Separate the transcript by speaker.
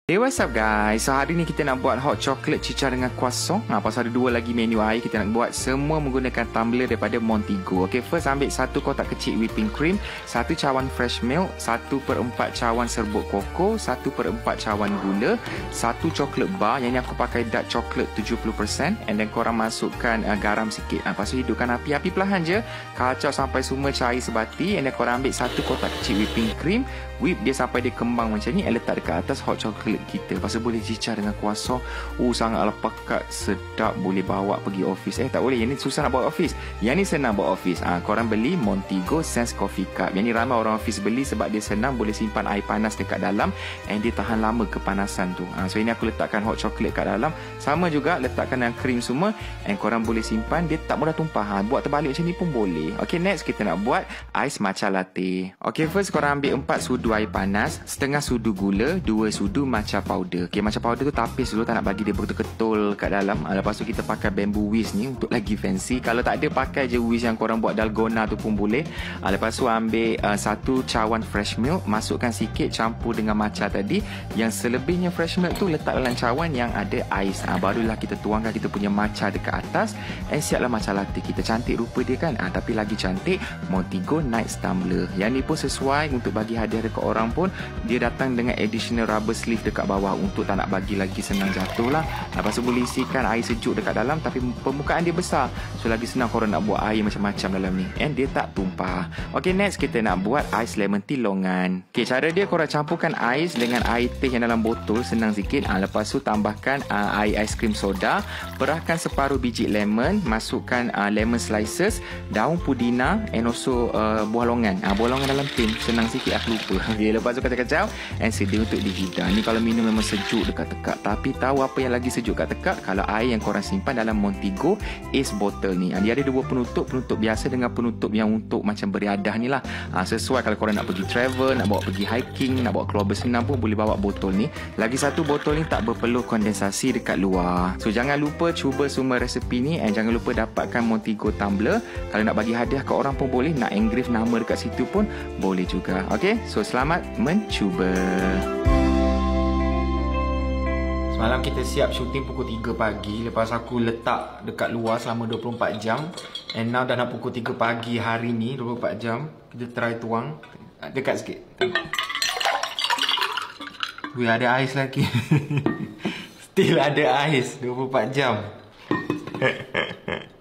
Speaker 1: Hey, what's up guys? So hari ni kita nak buat hot chocolate cicah dengan croissant. Pasal ada dua lagi menu air kita nak buat. Semua menggunakan tumbler daripada Montigo. Okay, first ambil satu kotak kecil whipping cream, satu cawan fresh milk, 1/4 cawan serbuk koko, 1/4 cawan gula, satu coklat bar. Yang ni aku pakai dark chocolate 70%. And then korang masukkan garam sikit. Lepas tu hidupkan api perlahan je. Kacau sampai semua cair sebati. And then korang ambil satu kotak kecil whipping cream, whip dia sampai dia kembang macam ni, and letak dekat atas hot chocolate kita. Lepas tu boleh cicah dengan croissant. Sangatlah pekat, sedap, boleh bawa pergi office. Tak boleh, yang ni susah nak bawa office. Yang ni senang bawa office. Korang beli Montigo Sense Coffee Cup. Yang ni ramai orang office beli sebab dia senang, boleh simpan air panas dekat dalam, and dia tahan lama kepanasan tu. So ini aku letakkan hot chocolate kat dalam. Sama juga letakkan dengan krim semua, and korang boleh simpan, dia tak mudah tumpah. Buat terbalik macam ni pun boleh. Okay, next kita nak buat ais matcha latte. Okay, first korang ambil 4 sudu air panas, setengah sudu gula, 2 sudu matcha powder. Okay, matcha powder tu tapis dulu, tak nak bagi dia betul-betul kat dalam. Lepas tu kita pakai bamboo whisk ni untuk lagi fancy. Kalau tak ada, pakai je whisk yang korang buat dalgona tu pun boleh. Lepas tu ambil satu cawan fresh milk, masukkan sikit, campur dengan matcha tadi. Yang selebihnya fresh milk tu letak dalam cawan yang ada ais. Barulah kita tuangkan kita punya matcha dekat atas, and siaplah matcha latte kita. Cantik rupa dia kan. Tapi lagi cantik Montigo Night Tumbler. Yang ni pun sesuai untuk bagi hadiah dekat orang pun. Dia datang dengan additional rubber sleeve dekat bawah untuk tak nak bagi lagi senang jatuh lah. Lepas tu boleh isikan air sejuk dekat dalam, tapi permukaan dia besar, so lagi senang korang nak buat air macam-macam dalam ni, and dia tak tumpah. Ok, next kita nak buat ais lemon tea longan. Ok, cara dia korang campurkan ais dengan air teh yang dalam botol, senang sikit. Lepas tu tambahkan air aiskrim soda, perahkan separuh biji lemon, masukkan lemon slices, daun pudina, and also buah longan. Buah longan dalam tin, senang sikit, aku lupa. Okay, lepas tu kacau-kacau, and sedia untuk dihidang. Ni kalau minum memang sejuk dekat tekak. Tapi tahu apa yang lagi sejuk kat tekak? Kalau air yang korang simpan dalam Montigo Ace bottle ni. Dia ada dua penutup biasa dengan penutup yang untuk macam beriadah ni lah. Sesuai kalau korang nak pergi travel, nak bawa pergi hiking, nak bawa keluar bersenam pun boleh bawa botol ni. Lagi satu, botol ni tak berpeluh kondensasi dekat luar. So jangan lupa cuba semua resepi ni, and jangan lupa dapatkan Montigo tumbler. Kalau nak bagi hadiah ke orang pun boleh, nak engrave nama dekat situ pun boleh juga. Okay, so selamat mencuba. Semalam kita siap syuting pukul 3 pagi. Lepas aku letak dekat luar selama 24 jam. And now dah nak pukul 3 pagi hari ni, 24 jam. Kita try tuang. Dekat sikit. Wih, ada ais lagi. Still ada ais 24 jam.